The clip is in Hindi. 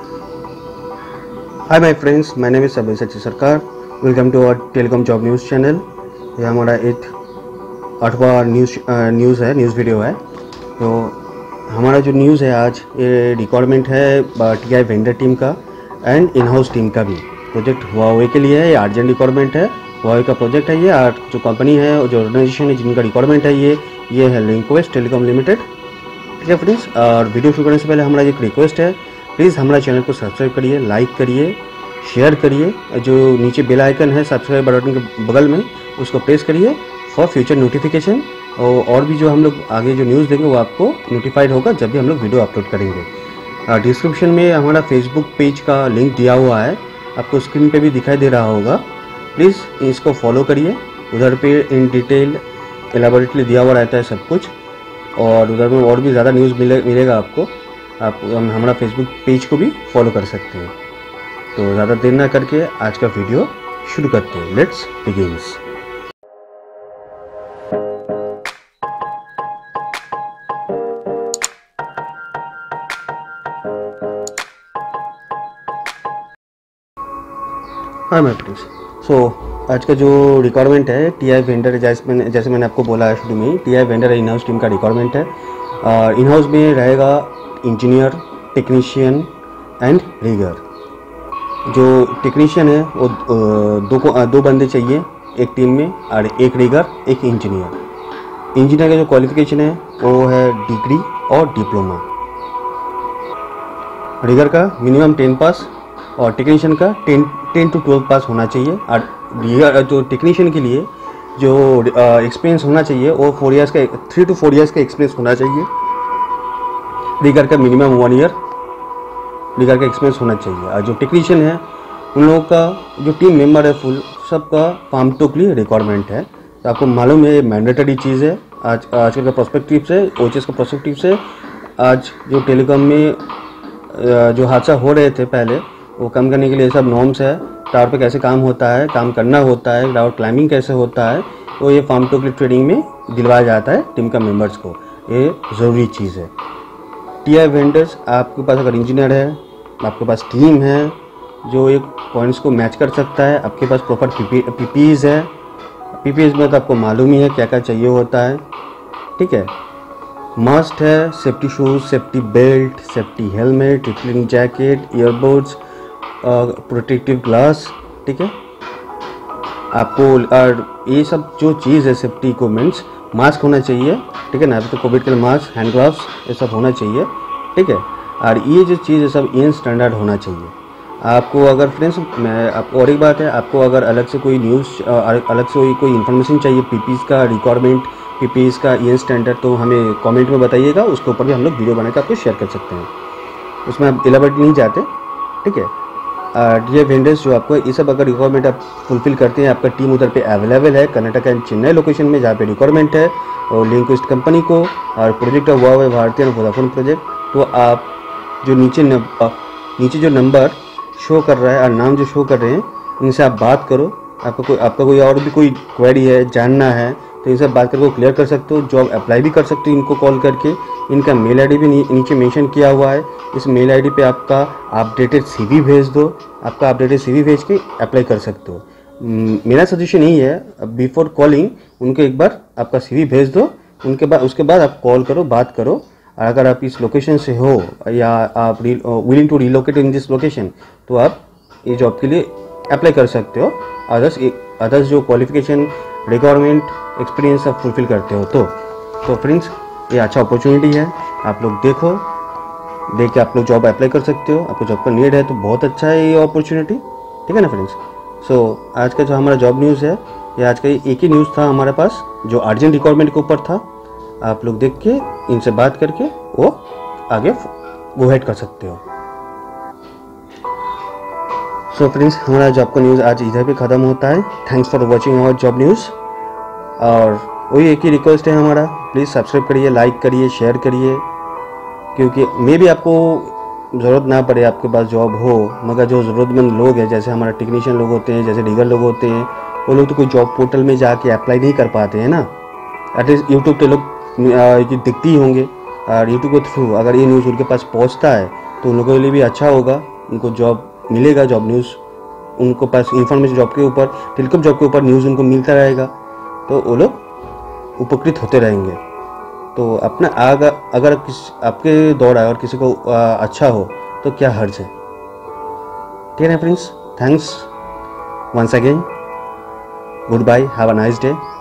Hi my friends, my name is Sabyasachi Sarkar. Welcome to our telecom job news channel. ये हमारा 8वां न्यूज़ वीडियो है। तो हमारा जो न्यूज़ है आज, ये रिक्वायरमेंट है टीआई वेंडर टीम का एंड इन हाउस टीम का भी। प्रोजेक्ट हुआवे के लिए है, ये अर्जेंट रिक्वायरमेंट है। हुआवे का प्रोजेक्ट है ये। और जो कंपनी है और जो ऑर्गेनाइजेशन है जिनका रिक्वायरमेंट है ये है लिंकवेस्ट टेलीकॉम लिमिटेड। ठीक है फ्रेंड्स, और वीडियो शुरू करने से पहले हमारा एक रिक्वेस्ट है, प्लीज़ हमारा चैनल को सब्सक्राइब करिए, लाइक करिए, शेयर करिए। जो नीचे बेल आइकन है सब्सक्राइब बटन के बगल में, उसको प्रेस करिए फॉर फ्यूचर नोटिफिकेशन। और भी जो हम लोग आगे जो न्यूज़ देंगे वो आपको नोटिफाइड होगा जब भी हम लोग वीडियो अपलोड करेंगे। डिस्क्रिप्शन में हमारा फेसबुक पेज का लिंक दिया हुआ है, आपको स्क्रीन पे भी दिखाई दे रहा होगा। प्लीज़ इसको फॉलो करिए। उधर पे इन डिटेल एलाबोरेटली दिया हुआ रहता है सब कुछ, और उधर में और भी ज़्यादा न्यूज़ मिलेगा आपको। आप हमारा फेसबुक पेज को भी फॉलो कर सकते हैं। तो ज़्यादा देर ना करके आज का वीडियो शुरू करते हैं। Let's begins. हाँ माय फ्रेंड्स, आज का जो रिक्वायरमेंट है टीआई वेंडर, जैसे मैंने आपको बोला है शुरू में ही, TI vendor in house team का रिक्वायरमेंट है। इन हाउस में रहेगा इंजीनियर, टेक्नीशियन एंड रिगर। जो टेक्नीशियन है वो दो बंदे चाहिए एक टीम में, और एक रिगर, एक इंजीनियर। इंजीनियर का जो क्वालिफिकेशन है वो है डिग्री और डिप्लोमा। रिगर का मिनिमम 10 पास और टेक्नीशियन का 10 to 12 पास होना चाहिए। और रिगर जो टेक्नीशियन के लिए जो एक्सपीरियंस होना चाहिए वो 3 to 4 ईयर्स का एक्सपीरियंस होना चाहिए। रिगर का मिनिमम 1 ईयर रिगर का एक्सपीरियंस होना चाहिए। और जो टेक्नीशियन है उन लोगों का जो टीम मेंबर है फुल सबका फार्म टू के लिए रिक्वायरमेंट है। तो आपको मालूम है ये मैंडेटरी चीज़ है। आजकल का पर्सपेक्टिव से, ओचएस का पर्सपेक्टिव से, आज जो टेलीकॉम में जो हादसा हो रहे थे पहले, वो कम करने के लिए सब नॉर्म्स है। टावर पे कैसे काम होता है, काम करना होता है, टावर क्लाइंबिंग कैसे होता है, तो ये फार्म टू के ट्रेनिंग में दिलवाया जाता है टीम का मेंबर्स को। ये ज़रूरी चीज़ है। टीआई वेंडर्स, आपके पास अगर इंजीनियर है, आपके पास टीम है जो एक पॉइंट्स को मैच कर सकता है, आपके पास प्रॉपर पीपीईज है। पीपीईज में तो आपको मालूम ही है क्या क्या चाहिए होता है। ठीक है, मस्ट है safety shoes, safety belt, safety helmet, reflecting jacket, earbuds, protective glass. ठीक है, आपको और ये सब जो चीज़ है सेफ्टी इक्विपमेंट्स, मास्क होना चाहिए। ठीक है ना, अभी तो कोविड के लिए मास्क, हैंड ग्लव्स, ये सब होना चाहिए। ठीक है, और ये जो चीज़ है सब इन स्टैंडर्ड होना चाहिए आपको। अगर फ्रेंड्स, मैं आपको और एक बात है, आपको अगर अलग से कोई न्यूज़, अलग से कोई इन्फॉर्मेशन चाहिए पीपीज़ का रिक्वायरमेंट, पीपीज़ का इन स्टैंडर्ड, तो हमें कमेंट में बताइएगा। उसके ऊपर भी हम लोग वीडियो बनाकर आपको शेयर कर सकते हैं। उसमें आप एलाबोरेट नहीं जाते। ठीक है, ये वेंडर्स जो आपको ये सब अगर रिक्वायरमेंट आप फुलफिल करते हैं, आपका टीम उधर पे अवेलेबल है कर्नाटक एंड चेन्नई लोकेशन में जहाँ पे रिक्वायरमेंट है, और लिंक्वेस्ट कंपनी को, और प्रोजेक्ट हुआ है भारतीय वोडाफोन प्रोजेक्ट। तो आप जो नीचे जो नंबर शो कर रहा है और नाम जो शो कर रहे हैं, इनसे आप बात करो। आपका कोई और भी कोई क्वेरी है, जानना है, तो इनसे बात करके क्लियर कर सकते हो। जॉब अप्लाई भी कर सकते हो इनको कॉल करके। इनका मेल आईडी भी नीचे मेंशन किया हुआ है। इस मेल आईडी पे आपका अपडेटेड सीवी भेज दो। आपका अपडेटेड सीवी भेज के अप्लाई कर सकते हो। मेरा सजेशन यही है, बिफोर कॉलिंग उनको एक बार आपका सीवी भेज दो। उसके बाद आप कॉल करो, बात करो। और अगर आप इस लोकेशन से हो या आप willing to relocate in this location, तो आप ये जॉब के लिए अप्लाई कर सकते हो। अदर्स जो क्वालिफिकेशन, रिक्वायरमेंट, एक्सपीरियंस आप फुलफिल करते हो तो फ्रेंड्स, ये अच्छा अपॉर्चुनिटी है। आप लोग देख के आप लोग जॉब अप्लाई कर सकते हो। आपको जॉब का नीड है तो बहुत अच्छा है ये अपॉर्चुनिटी। ठीक है ना फ्रेंड्स। आज का जो हमारा जॉब न्यूज़ है, ये आज का एक ही न्यूज़ था हमारे पास जो अर्जेंट रिक्वायरमेंट के ऊपर था। आप लोग देख के इनसे बात करके वो आगे गो हेड कर सकते हो। फ्रेंड्स, हमारा जॉब का न्यूज़ आज इधर पे ख़त्म होता है। Thanks for watching our job news. और वही एक ही रिक्वेस्ट है हमारा, प्लीज़ सब्सक्राइब करिए, लाइक करिए, शेयर करिए। क्योंकि मे भी आपको ज़रूरत ना पड़े, आपके पास जॉब हो, मगर जो ज़रूरतमंद लोग हैं, जैसे हमारा टेक्नीशियन लोग होते हैं, जैसे रीगर लोग होते हैं, वो लोग तो कोई जॉब पोर्टल में जाके अप्लाई नहीं कर पाते हैं ना। एटलीस्ट यूट्यूब पे लोग दिखती ही होंगे, और यूट्यूब के थ्रू अगर ये न्यूज़ उनके पास पहुंचता है तो उन लोगों के लिए भी अच्छा होगा। उनको जॉब मिलेगा, जॉब न्यूज़ उनको पास इंफॉर्मेशन जॉब के ऊपर, टेलीकॉम जॉब के ऊपर न्यूज़ उनको मिलता रहेगा, तो वो लोग उपकृत होते रहेंगे। तो अपना अगर आपके दौड़ आए और किसी को अच्छा हो तो क्या हर्ज है। ठीक है friends, thanks once again, good bye, have a nice day.